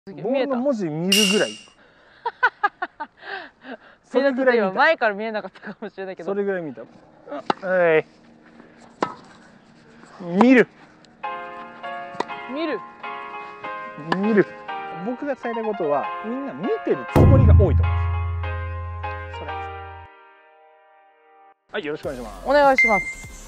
ボールの文字見るぐらいそれぐらい前から見えなかったかもしれないけど、 それぐらい見た。はい、見る僕が伝えたいことは、みんな見てるつもりが多いと思います。それ。はい、よろしくお願いします。 お願いします。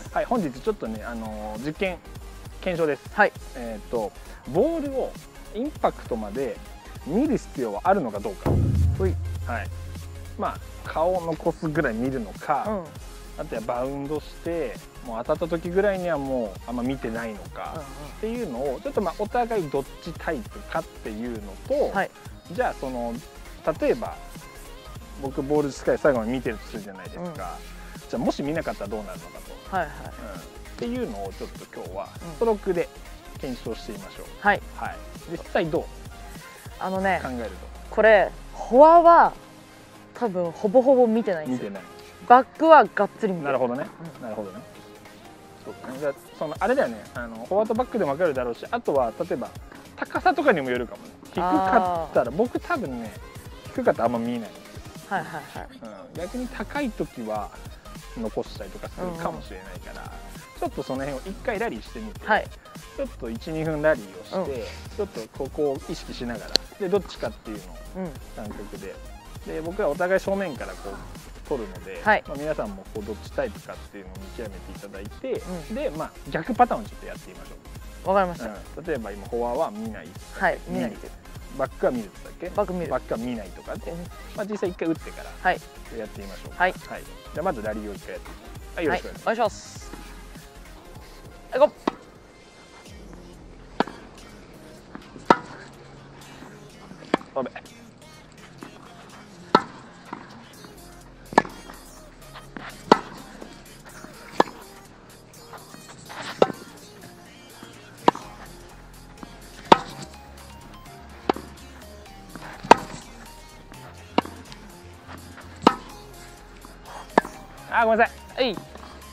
はい、本日ちょっとね、実験検証です。 はい。 ボールをインパクトまで見る必要はあるのかどうか。はい。まあ顔を残すぐらい見るのか、あとはバウンドしてもう当たった時ぐらいにはもうあんま見てないのかっていうのをちょっとお互いどっちタイプかっていうのと、はい、じゃあ例えば僕ボールしっかり最後まで見てるとするじゃないですか、じゃあもし見なかったらどうなるのかと、っていうのをちょっと今日はストロークで検証してみましょう。はい、はい、実際どう考えると、 これフォアは多分ほぼほぼ見てないんですよ。見てない。バックはがっつり見てる。 なるほどね、なるほどね。そうだね。じゃああれだよね、フォアとバックでも分かるだろうし、あとは例えば高さとかにもよるかもね。低かったら僕多分ね、低かったらあんま見えないんですよ。はいはいはい。逆に高い時は残したりとかするかもしれないから、ちょっとその辺を一回ラリーしてみて、ちょっと 1,2 分ラリーをして、ちょっとここを意識しながらでどっちかっていうのを感覚で僕はお互い正面からこう取るので、皆さんもこうどっちタイプかっていうのを見極めていただいて、で逆パターンをちょっとやってみましょう。 わかりました。 例えば今フォアは見ない、 見ない、 バックは見るってだっけ、バックは見ないとかで、実際一回打ってからやってみましょう。はい、じゃあまずラリーを一回やってみます。はい、よろしくお願いします。 はい、ゴー。 飛べ。あ、ごめんなさい。はい。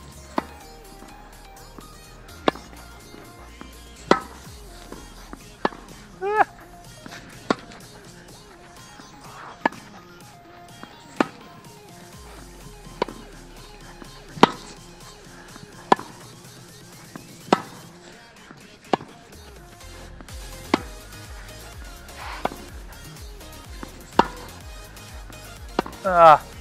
ああ。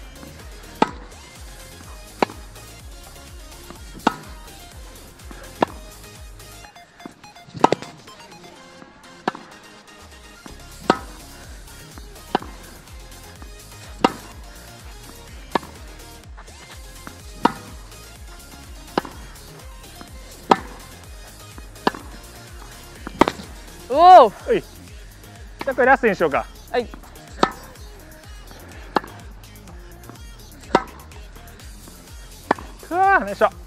おお。 はい。じゃあこれラストにしようか。 はい。 うわー、よいしょ。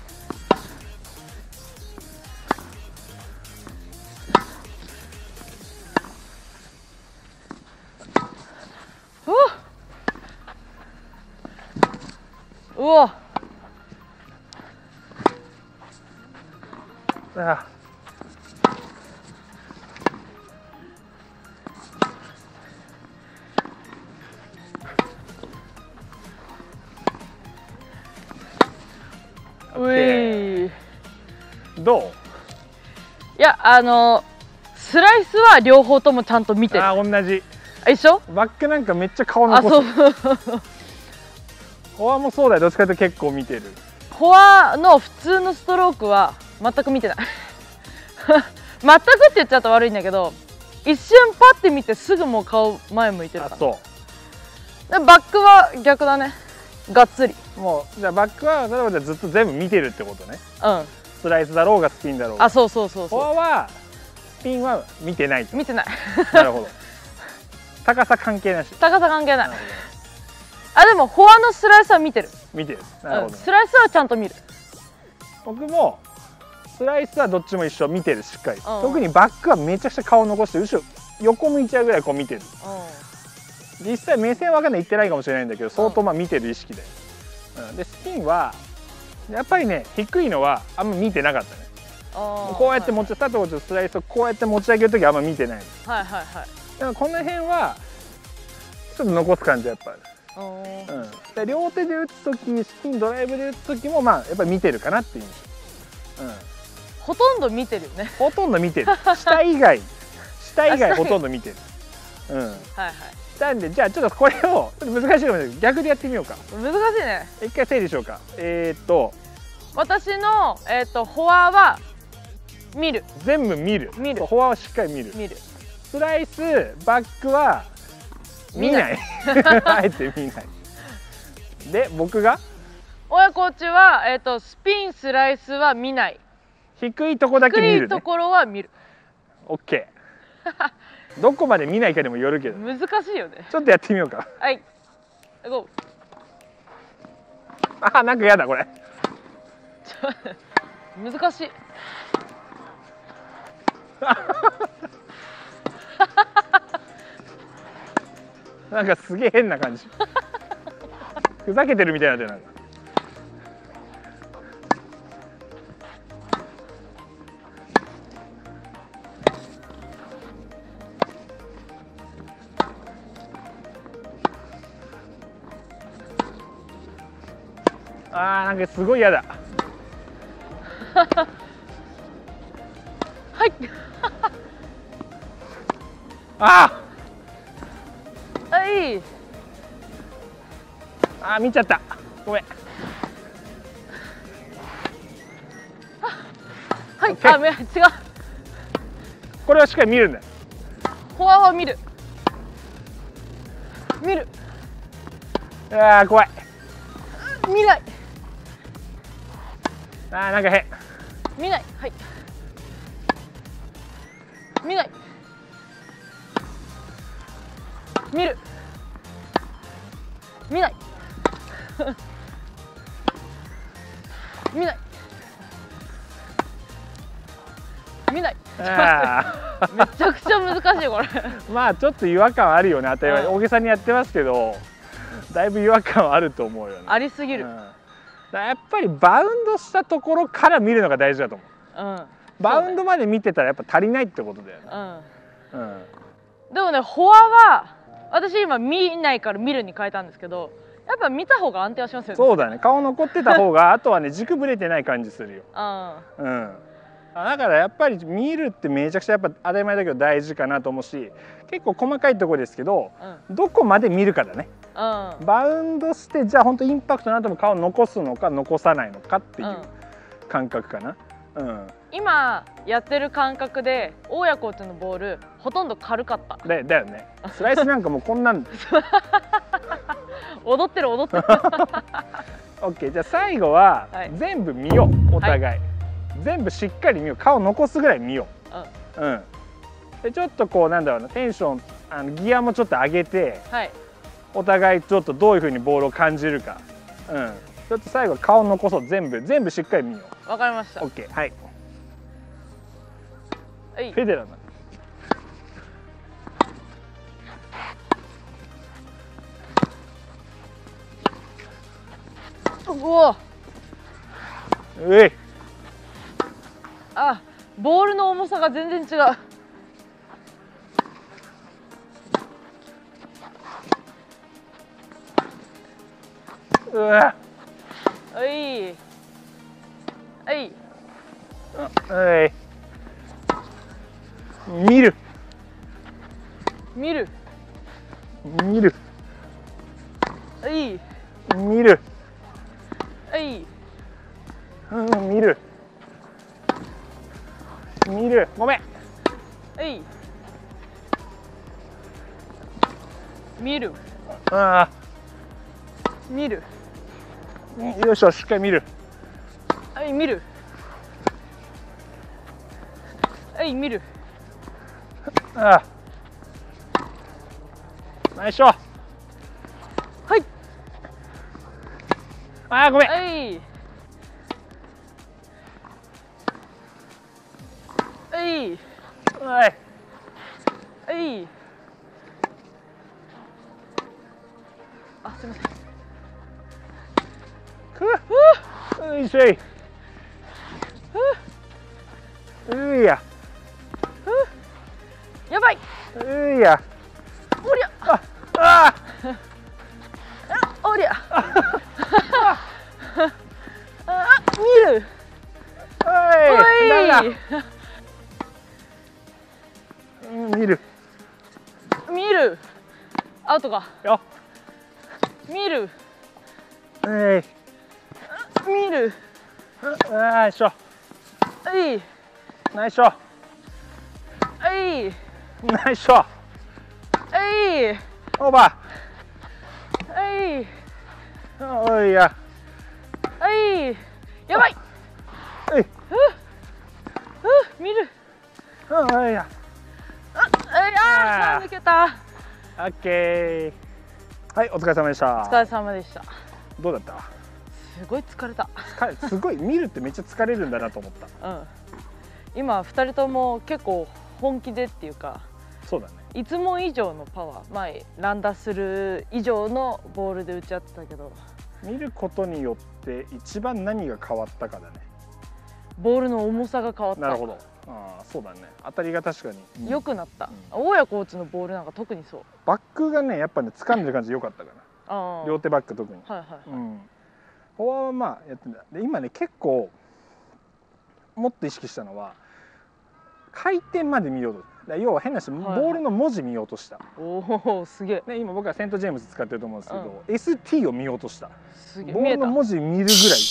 うわ。 あ。どう？ いや、スライスは両方ともちゃんと見てる。 あ、同じ。 一緒？ バックなんかめっちゃ顔残す。フォアもそうだよ。どっちかというと結構見てる。 フォアの普通のストロークは全く見てない。全くって言っちゃうと悪いんだけど、一瞬パッて見てすぐもう顔前向いてるから。そう。バックは逆だね。がっつり。 もうじゃあバックは例えばずっと全部見てるってことね。 うん。 スライスだろうがスピンだろうが。 あ、そうそうそうそう。 フォアはスピンは見てないと。 見てない。 なるほど。高さ関係なし。 高さ関係ない。あ、でもフォアのスライスは見てる。 見てる。なるほど。 スライスはちゃんと見る。 僕もスライスはどっちも一緒見てる、しっかり。特にバックはめちゃくちゃ顔残して後ろ横向いちゃうぐらいこう見てる。実際目線わかんない、いってないかもしれないんだけど、相当見てる意識で。でスピンはやっぱりね、低いのはあんま見てなかったね。こうやって持ち、佐藤ちスライスをこうやって持ち上げるときはあんま見てない。はいはいはい。 だからこの辺はちょっと残す感じはやっぱある。で両手で打つ時、スピンドライブで打つ時もまあやっぱり見てるかなっていう印象。 ほとんど見てるよね。 ほとんど見てる。下以外ほとんど見てる。 はいはい。 なんでじゃあちょっとこれをちょっと難しいかもしれないけど逆でやってみようか。 難しいね。 一回整理しようか。 私のフォアは見る。 全部見る。フォアはしっかり見る。スライスバックは見ない。あえて見ない。で僕が親コーチはスピンスライスは見ない。 低いとこだけ見る、ね。 低いところは見る。 オッケー。どこまで見ないかにもよるけど。 難しいよね。 ちょっとやってみようか。 はい。ゴー。あ、なんかやだこれ。 難しい。 なんかすげえ変な感じ。ふざけてるみたいになってる。なんかすごい嫌だ。 はい。はい。 見ちゃった。ごめん。 はい。違う。 これはしっかり見るんだよ。 フォアは見る。 怖い。 見ない。 なんか変。 見ない。はい。見ない。見る。見ない。見ない。見ない。めちゃくちゃ難しいこれ。 まあちょっと違和感あるよね。当たり前大げさにやってますけど、だいぶ違和感はあると思うよね。 ありすぎる。 やっぱりバウンドしたところから見るのが大事だと思う。バウンドまで見てたらやっぱ足りないってことだよね。 でもね、フォアは私今見ないから見るに変えたんですけど、やっぱ見た方が安定はしますよね。 そうだね。顔残ってた方があとはね軸ぶれてない感じするよ。だからやっぱり見るってめちゃくちゃやっぱ当たり前だけど大事かなと思うし、結構細かいところですけど、どこまで見るかだね。バウンドしてじゃあ本当インパクトの後も顔残すのか残さないのかっていう感覚かな。 今やってる感覚で大谷コーチのボールほとんど軽かった。 だよね。スライスなんかもうこんなん踊ってる。 オッケー。じゃあ最後は全部見よう。お互い全部しっかり見よう。顔残すぐらい見よう。でちょっとこうなんだろうな、テンションギアもちょっと上げて、お互いちょっとどういう風にボールを感じるか。ちょっと最後顔残そう。全部しっかり見よう。わかりました。 オッケー。はい。フェデラーだ。 ボールの重さが全然違う。 見る。 見る。 見る。見る。見る。見る。ごめん。 見る。見る。 よいしょ、しっかり見る。 見る。見る。 ナイスショー。ごめん。 すみません。 よいしょい。 やばい。 いやおりゃあおりゃ見るおいダメだ見る見るアウトかよ見るえい見るナイスショはいナイスショはいナイスショはいオーバはいーおいやはいやばいえい見るおいや抜けたオッケーはいお疲れ様でしたお疲れ様でしたどうだったすごい疲れたすごい見るってめっちゃ疲れるんだなと思った。 今2人とも結構本気でっていうかそうだねいつも以上のパワー前乱打する以上のボールで打ち合ってたけど見ることによって一番何が変わったかだね。 ボールの重さが変わった。 なるほどそうだね当たりが確かに良くなった、大谷コーチのボールなんか特にそうバックがねやっぱね掴んでる感じ良かったかな両手バック特にはいはいはい、 フォアはまあやってんだで今ね結構もっと意識したのは回転まで見ようと要は変な話、ボールの文字見ようとした。 おおすげえ、 ね、今僕はセントジェームズ使ってると思うんですけど、ST を見ようとした。 すげえボールの文字見るぐらい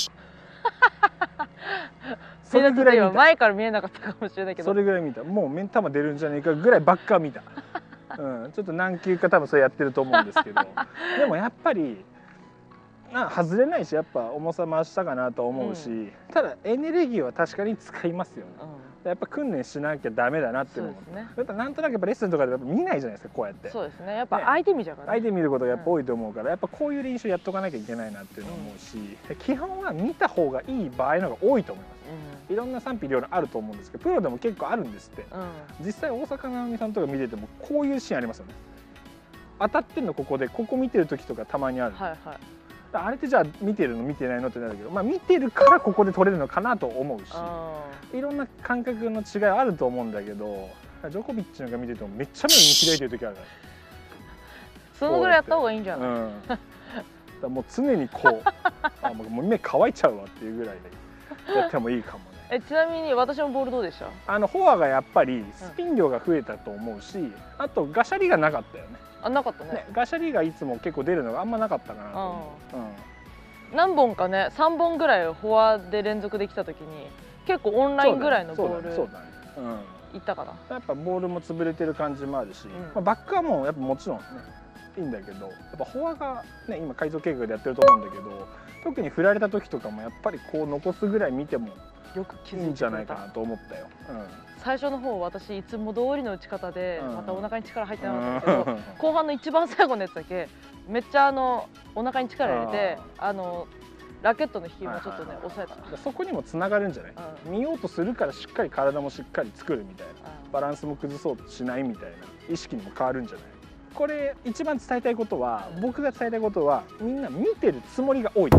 それぐらいは前から見えなかったかもしれないけどそれぐらい見た。もう目ん玉出るんじゃないかぐらいばっか見た、ちょっと何球か多分それやってると思うんですけどでもやっぱり外れないしやっぱ重さ増したかなと思うし、ただエネルギーは確かに使いますよね、やっぱ訓練しなきゃダメだなって思う。やっぱなんとなくやっぱレッスンとかでやっぱ見ないじゃないですかこうやって。 そうですねやっぱ相手見ちゃうからね、 相手見ることがやっぱ多いと思うから、やっぱこういう練習やっとかなきゃいけないなっていうのを思うし、基本は見た方がいい場合の方が多いと思います、いろんな賛否両論あると思うんですけどプロでも結構あるんですって、実際大坂なおみさんとか見ててもこういうシーンありますよね。当たってんのここでここ見てる時とかたまにある、あれってじゃあ見てるの見てないのってなるけど、見てるからここで取れるのかなと思うし、いろんな感覚の違いはあると思うんだけど、ジョコビッチなんか見ててもめっちゃ目見開いてる時あるからそのぐらいやった方がいいんじゃない、 だもう常にこうもう目乾いちゃうわっていうぐらいでやってもいいかもね。 ちなみに私のボールどうでした？ フォアがやっぱりスピン量が増えたと思うし、あとガシャリがなかったよね。 なかったね。 ガシャリがいつも結構出るのがあんまなかったかなと思う。 何本かね3本ぐらいフォアで連続できた時に結構オンラインぐらいのボールいったかな。 やっぱボールも潰れてる感じもあるし、バックはもうやっぱもちろんねいいんだけど、やっぱフォアがね今改造計画でやってると思うんだけど、特に振られた時とかもやっぱりこう残すぐらい見てもよく気づいてくれた。 いいんじゃないかなと思ったよ。 最初の方私いつも通りの打ち方でまたお腹に力入ってなかったけど、後半の一番最後のやつだけめっちゃお腹に力入れてラケットの引きもちょっとね抑えた。 そこにもつながるんじゃない、見ようとするからしっかり体もしっかり作るみたいな、バランスも崩そうとしないみたいな意識にも変わるんじゃない。これ一番伝えたいことは、僕が伝えたいことはみんな見てるつもりが多い。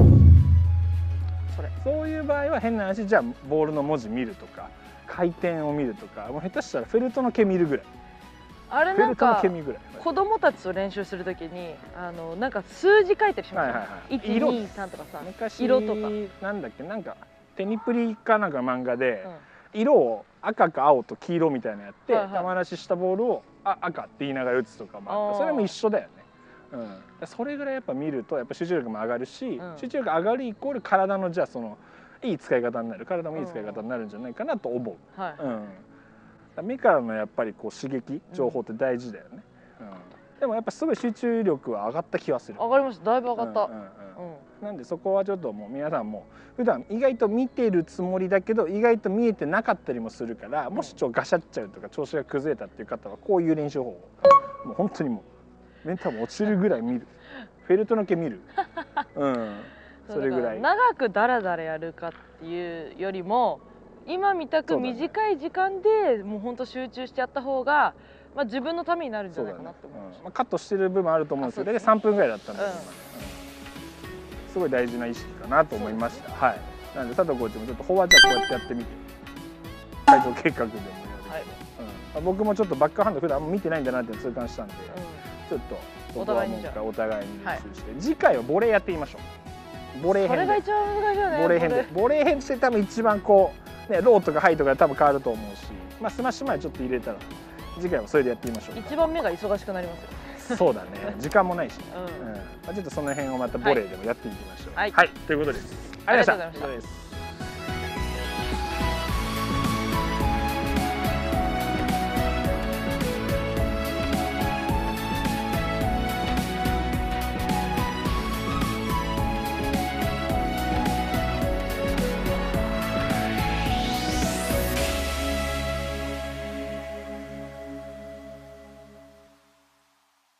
そういう場合は変な話、じゃあボールの文字見るとか回転を見るとか、もう下手したらフェルトの毛見るぐらい。 あれなんか子供たちと練習するときになんか数字書いたりしますよね。123とかさ、色とかなんだっけ、なんかテニプリかなんか漫画で色を赤か青と黄色みたいなのやって球出ししたボールを赤って言いながら打つとかもあって、それも一緒だよね。それぐらいやっぱ見るとやっぱ集中力も上がるし、集中力上がるイコール体のじゃあそのいい使い方になる、体もいい使い方になるんじゃないかなと思う。目からのやっぱりこう刺激情報って大事だよね。でもやっぱすごい集中力は上がった気はする。 上がりました、だいぶ上がった。 なんでそこはちょっともう皆さんも普段意外と見てるつもりだけど意外と見えてなかったりもするから、もしガシャっちゃうとか調子が崩れたっていう方はこういう練習法をもう本当にもうメンタルも落ちるぐらい見る、フェルトの毛見る、それぐらい長くダラダラやるかっていうよりも今みたく短い時間でもう本当集中してやった方が自分のためになるんじゃないかなって思う。 カットしてる部分あると思うんですけど、3分ぐらいだったんで、すごい大事な意識かなと思いました。はい。なので佐藤コーチもちょっとフォアじゃこうやってやってみて、改造計画でもやるけど。 僕もちょっとバックハンド普段あんま見てないんだなって痛感したんで、ちょっとお互いにお互いに練習して、次回はボレーやってみましょう。ボレー編で。 それが一番難しいよね。 ボレー編で。ボレー編して多分一番こうね、ローとかハイとか多分変わると思うし、まあスマッシュ前ちょっと入れたら次回はそれでやってみましょう。 一番目が忙しくなりますよ。 そうだね。時間もないしね。まあちょっとその辺をまたボレーでもやっていきましょう。はい。ということです。ありがとうございました。